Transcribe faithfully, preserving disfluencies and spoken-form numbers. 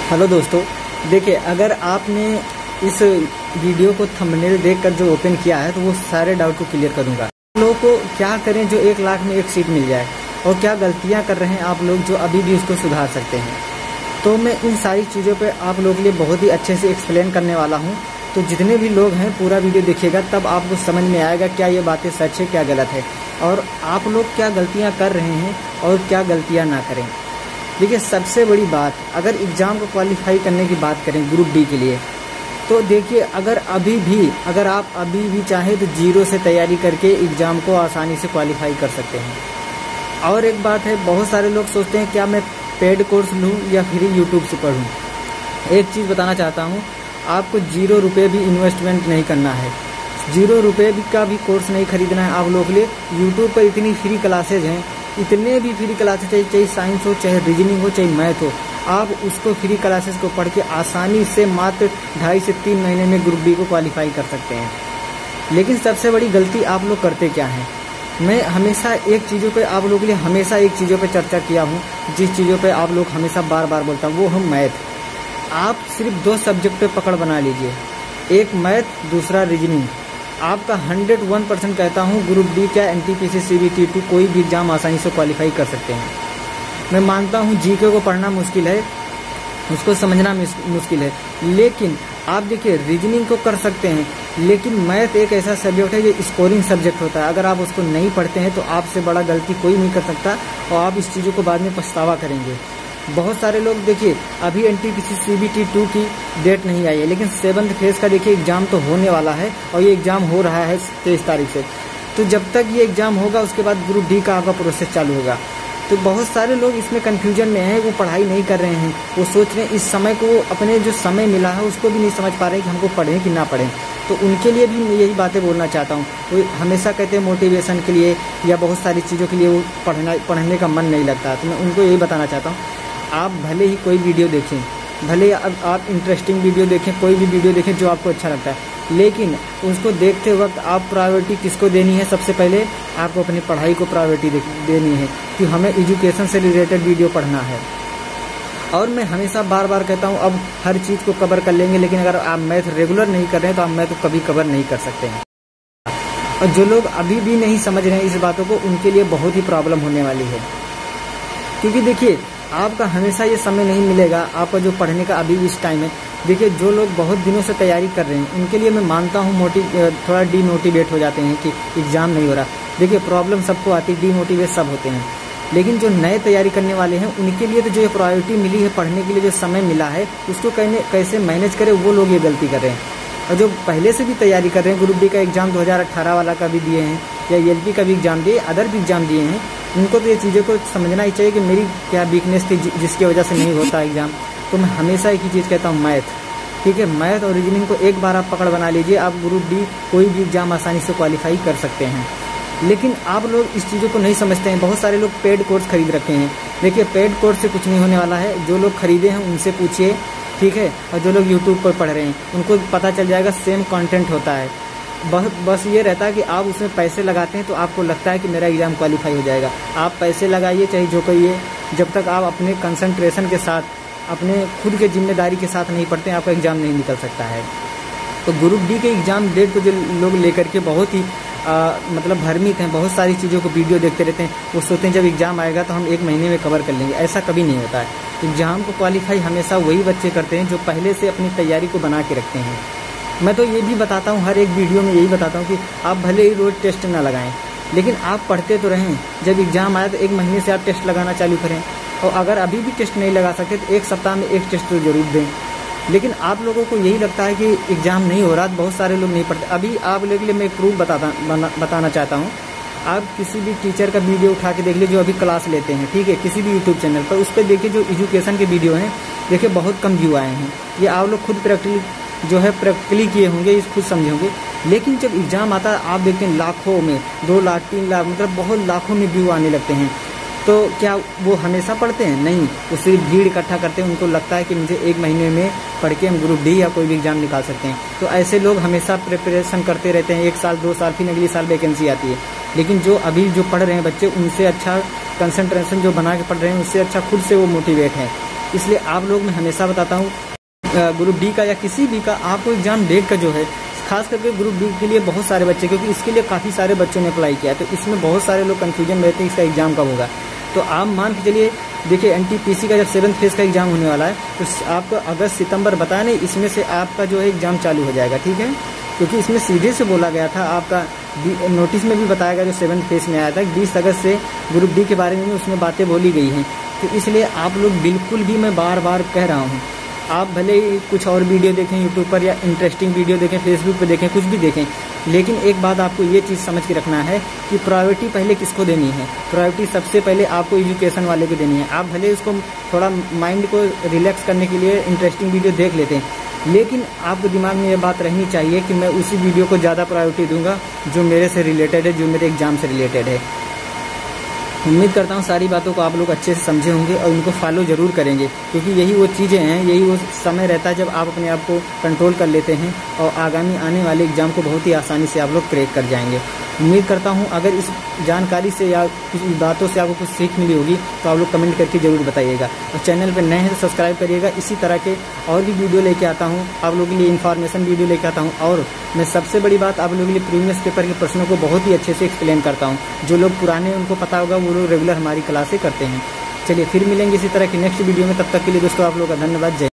Hello दोस्तों, देखिए अगर आपने इस वीडियो को थंबनेल देखकर जो ओपन किया है तो वो सारे डाउट को क्लियर करूंगा। लोगों को क्या करें जो एक लाख में एक सीट मिल जाए, और क्या गलतियां कर रहे हैं आप लोग जो अभी भी उसको सुधार सकते हैं। तो मैं इन सारी चीज़ों पे आप लोगों के लिए बहुत ही अच्छे से एक्सप्लेन करने वाला हूँ। तो जितने भी लोग हैं पूरा वीडियो देखिएगा, तब आपको समझ में आएगा क्या ये बातें सच है क्या गलत है, और आप लोग क्या गलतियाँ कर रहे हैं और क्या गलतियाँ ना करें। देखिए सबसे बड़ी बात, अगर एग्ज़ाम को क्वालिफाई करने की बात करें ग्रुप डी के लिए, तो देखिए अगर अभी भी अगर आप अभी भी चाहें तो जीरो से तैयारी करके एग्ज़ाम को आसानी से क्वालिफाई कर सकते हैं। और एक बात है, बहुत सारे लोग सोचते हैं क्या मैं पेड कोर्स लूँ या फिर यूट्यूब से पढ़ूँ। एक चीज़ बताना चाहता हूँ, आपको जीरो रुपये भी इन्वेस्टमेंट नहीं करना है, जीरो रुपये भी का भी कोर्स नहीं खरीदना है आप लोगों के लिए। यूट्यूब पर इतनी फ्री क्लासेज हैं, इतने भी फ्री क्लासेज चाहिए, चाहे साइंस हो, चाहे रीजनिंग हो, चाहे मैथ हो, आप उसको फ्री क्लासेस को पढ़ के आसानी से मात्र ढाई से तीन महीने में ग्रुप डी को क्वालिफाई कर सकते हैं। लेकिन सबसे बड़ी गलती आप लोग करते क्या हैं, मैं हमेशा एक चीज़ों पे आप लोगों के लिए हमेशा एक चीज़ों पे चर्चा किया हूँ, जिस चीज़ों पे आप लोग हमेशा बार बार बोलता हूँ, वो हम मैथ। आप सिर्फ दो सब्जेक्ट पे पकड़ बना लीजिए, एक मैथ दूसरा रीजनिंग। आपका हंड्रेड वन परसेंट कहता हूँ ग्रुप डी क्या N T P C C B T two कोई भी एग्जाम आसानी से क्वालिफाई कर सकते हैं। मैं मानता हूँ जीके को पढ़ना मुश्किल है, उसको समझना मुश्किल है, लेकिन आप देखिए रीजनिंग को कर सकते हैं। लेकिन मैथ एक ऐसा सब्जेक्ट है जो स्कोरिंग सब्जेक्ट होता है, अगर आप उसको नहीं पढ़ते हैं तो आपसे बड़ा गलती कोई नहीं कर सकता, और आप इस चीज़ों को बाद में पछतावा करेंगे। बहुत सारे लोग देखिए अभी N T P C C B T two की डेट नहीं आई है, लेकिन सेवन्थ फेज का देखिए एग्जाम तो होने वाला है, और ये एग्जाम हो रहा है तेईस तारीख से। तो जब तक ये एग्जाम होगा उसके बाद ग्रुप डी का आपका प्रोसेस चालू होगा। तो बहुत सारे लोग इसमें कन्फ्यूजन में हैं, वो पढ़ाई नहीं कर रहे हैं, वो सोच रहे हैं इस समय को, अपने जो समय मिला है उसको भी नहीं समझ पा रहे हैं कि हमको पढ़ें कि ना पढ़ें। तो उनके लिए भी मैं यही बातें बोलना चाहता हूँ। वो हमेशा कहते हैं मोटिवेशन के लिए या बहुत सारी चीज़ों के लिए वो पढ़ना पढ़ने का मन नहीं लगता, तो मैं उनको यही बताना चाहता हूँ, आप भले ही कोई वीडियो देखें, भले अब आप इंटरेस्टिंग वीडियो देखें, कोई भी वीडियो देखें जो आपको अच्छा लगता है, लेकिन उसको देखते वक्त आप प्रायोरिटी किसको देनी है, सबसे पहले आपको अपनी पढ़ाई को प्रायोरिटी देनी है कि हमें एजुकेशन से रिलेटेड वीडियो पढ़ना है। और मैं हमेशा बार बार कहता हूँ, अब हर चीज़ को कवर कर लेंगे, लेकिन अगर आप मैथ रेगुलर नहीं कर रहे हैं तो आप मैथ को कभी कवर नहीं कर सकते हैं। और जो लोग अभी भी नहीं समझ रहे हैं इस बातों को, उनके लिए बहुत ही प्रॉब्लम होने वाली है। क्योंकि देखिए आपका हमेशा ये समय नहीं मिलेगा, आपका जो पढ़ने का अभी इस टाइम है। देखिए जो लोग बहुत दिनों से तैयारी कर रहे हैं उनके लिए मैं मानता हूँ मोटिव थोड़ा डीमोटिवेट हो जाते हैं कि एग्ज़ाम नहीं हो रहा। देखिए प्रॉब्लम सबको आती है, डीमोटिवेट सब होते हैं, लेकिन जो नए तैयारी करने वाले हैं उनके लिए तो जो ये प्रायोरिटी मिली है, पढ़ने के लिए जो समय मिला है, उसको कहने कैसे मैनेज करें, वो लोग ये गलती कर रहे हैं। और जो पहले से भी तैयारी कर रहे हैं, ग्रुप डी का एग्ज़ाम दो हज़ार अठारह वाला का भी दिए हैं, या एल पी का भी एग्ज़ाम दिए, अदर भी एग्ज़ाम दिए हैं, उनको तो ये चीज़ों को समझना ही चाहिए कि मेरी क्या वीकनेस थी जिसकी वजह से नहीं होता एग्ज़ाम। तो मैं हमेशा एक ही चीज़ कहता हूँ, मैथ, ठीक है, मैथ और रीजनिंग को एक बार आप पकड़ बना लीजिए, आप ग्रुप डी कोई भी एग्ज़ाम आसानी से क्वालिफाई कर सकते हैं। लेकिन आप लोग इस चीज़ों को नहीं समझते हैं। बहुत सारे लोग पेड कोर्स खरीद रखे हैं। देखिए पेड कोर्स से कुछ नहीं होने वाला है, जो लोग खरीदे हैं उनसे पूछिए, ठीक है, और जो लोग यूट्यूब पर पढ़ रहे हैं उनको पता चल जाएगा सेम कंटेंट होता है। बस बस ये रहता है कि आप उसमें पैसे लगाते हैं तो आपको लगता है कि मेरा एग्ज़ाम क्वालिफाई हो जाएगा। आप पैसे लगाइए चाहे जो कहिए, जब तक आप अपने कंसंट्रेशन के साथ, अपने खुद के जिम्मेदारी के साथ नहीं पढ़ते हैं, आपका एग्ज़ाम नहीं निकल सकता है। तो ग्रुप डी के एग्ज़ाम डेट को जो लोग लेकर के बहुत ही आ, मतलब भ्रमित हैं, बहुत सारी चीज़ों को वीडियो देखते रहते हैं, वो सोचते हैं जब एग्ज़ाम आएगा तो हम एक महीने में कवर कर लेंगे। ऐसा कभी नहीं होता है। एग्ज़ाम को क्वालिफाई हमेशा वही बच्चे करते हैं जो पहले से अपनी तैयारी को बना के रखते हैं। मैं तो ये भी बताता हूँ, हर एक वीडियो में यही बताता हूँ कि आप भले ही रोज़ टेस्ट ना लगाएं, लेकिन आप पढ़ते तो रहें। जब एग्ज़ाम आए तो एक महीने से आप टेस्ट लगाना चालू करें, और अगर अभी भी टेस्ट नहीं लगा सकते तो एक सप्ताह में एक टेस्ट तो जरूर दें। लेकिन आप लोगों को यही लगता है कि एग्ज़ाम नहीं हो रहा, बहुत सारे लोग नहीं पढ़ते। अभी आप लोगों के लिए मैं एक प्रूफ बताता बताना चाहता हूँ। आप किसी भी टीचर का वीडियो उठा के देख लीजिए जो अभी क्लास लेते हैं, ठीक है, किसी भी यूट्यूब चैनल पर, उस पर देखिए जो एजुकेशन के वीडियो हैं, देखिए बहुत कम व्यू आए हैं। ये आप लोग खुद प्रैक्टिकली जो है प्रैक्टिकली किए होंगे, इस खुद समझे होंगे। लेकिन जब एग्ज़ाम आता है आप देखते हैं लाखों में, दो लाख तीन लाख मतलब बहुत लाखों में व्यू आने लगते हैं। तो क्या वो हमेशा पढ़ते हैं? नहीं, वो सिर्फ भीड़ इकट्ठा करते हैं। उनको लगता है कि मुझे एक महीने में पढ़ के हम ग्रुप डी या कोई भी एग्ज़ाम निकाल सकते हैं। तो ऐसे लोग हमेशा प्रिपरेशन करते रहते हैं, एक साल दो साल, फिर अगली साल वैकेंसी आती है। लेकिन जो अभी जो पढ़ रहे हैं बच्चे, उनसे अच्छा कंसंट्रेशन जो बना के पढ़ रहे हैं, उससे अच्छा खुद से वो मोटिवेट है। इसलिए आप लोग मैं हमेशा बताता हूँ ग्रुप डी का या किसी भी का आपको एग्जाम देख कर जो है, खास करके ग्रुप डी के लिए बहुत सारे बच्चे, क्योंकि इसके लिए काफ़ी सारे बच्चों ने अप्लाई किया, तो इसमें बहुत सारे लोग कन्फ्यूजन में रहते हैं इसका एग्जाम कब होगा। तो आप मान के चलिए, देखिए एनटीपीसी का जब सेवन्थ फेज का एग्जाम होने वाला है तो आपको अगस्त सितंबर बताया नहीं, इसमें से आपका जो है एग्जाम चालू हो जाएगा, ठीक है। क्योंकि इसमें सीधे से बोला गया था, आपका नोटिस में भी बताया गया जो सेवन्थ फेज में आया था, बीस अगस्त से ग्रुप डी के बारे में उसमें बातें बोली गई हैं। तो इसलिए आप लोग बिल्कुल भी, मैं बार बार कह रहा हूँ, आप भले ही कुछ और वीडियो देखें यूट्यूब पर या इंटरेस्टिंग वीडियो देखें फेसबुक पर देखें, कुछ भी देखें, लेकिन एक बात आपको ये चीज़ समझ के रखना है कि प्रायोरिटी पहले किसको देनी है। प्रायोरिटी सबसे पहले आपको एजुकेशन वाले को देनी है। आप भले उसको थोड़ा माइंड को रिलैक्स करने के लिए इंटरेस्टिंग वीडियो देख लेते हैं, लेकिन आपको दिमाग में ये बात रहनी चाहिए कि मैं उसी वीडियो को ज़्यादा प्रायोरिटी दूंगा जो मेरे से रिलेटेड है, जो मेरे एग्जाम से रिलेटेड है। उम्मीद करता हूँ सारी बातों को आप लोग अच्छे से समझे होंगे और उनको फॉलो ज़रूर करेंगे, क्योंकि यही वो चीज़ें हैं, यही वो समय रहता है जब आप अपने आप को कंट्रोल कर लेते हैं और आगामी आने वाले एग्ज़ाम को बहुत ही आसानी से आप लोग क्रैक कर जाएंगे। उम्मीद करता हूँ अगर इस जानकारी से या कुछ बातों से आपको कुछ सीख मिली होगी तो आप लोग कमेंट करके ज़रूर बताइएगा, और चैनल पर नए हैं तो सब्सक्राइब करिएगा। इसी तरह के और भी वीडियो लेके आता हूँ आप लोगों के लिए, इन्फॉर्मेशन वीडियो लेके आता हूँ। और मैं सबसे बड़ी बात आप लोगों के लिए प्रीवियस पेपर के प्रश्नों को बहुत ही अच्छे से एक्सप्लेन करता हूँ। जो लोग पुराने उनको पता होगा, वो लोग रेगुलर हमारी क्लासें करते हैं। चलिए फिर मिलेंगे इसी तरह की नेक्स्ट वीडियो में, तब तक के लिए दोस्तों आप लोग का धन्यवाद। जय